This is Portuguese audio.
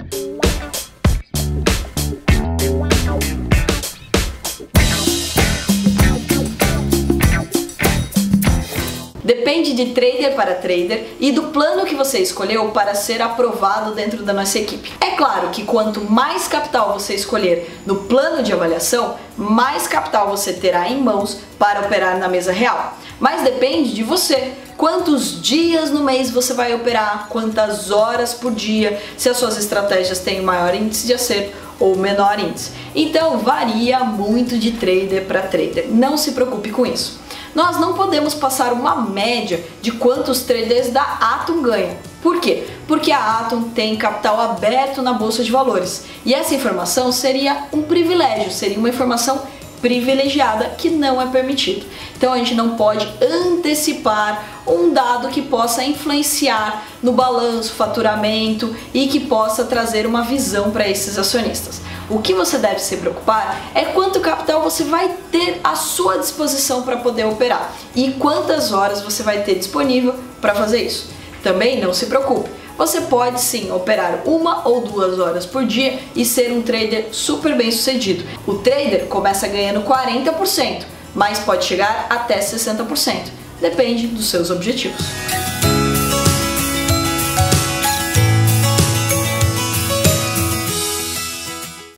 Depende de trader para trader e do plano que você escolheu para ser aprovado dentro da nossa equipe. É claro que quanto mais capital você escolher no plano de avaliação, mais capital você terá em mãos para operar na mesa real. Mas depende de você. Quantos dias no mês você vai operar, quantas horas por dia, se as suas estratégias têm maior índice de acerto ou menor índice. Então varia muito de trader para trader. Não se preocupe com isso. Nós não podemos passar uma média de quantos traders da Atom ganham. Por quê? Porque a Atom tem capital aberto na Bolsa de Valores. E essa informação seria um privilégio, seria uma informação privilegiada que não é permitido. Então a gente não pode antecipar um dado que possa influenciar no balanço, faturamento e que possa trazer uma visão para esses acionistas. O que você deve se preocupar é quanto capital você vai ter à sua disposição para poder operar e quantas horas você vai ter disponível para fazer isso. Também não se preocupe, você pode sim operar 1 ou 2 horas por dia e ser um trader super bem sucedido. O trader começa ganhando 40%, mas pode chegar até 60%, depende dos seus objetivos.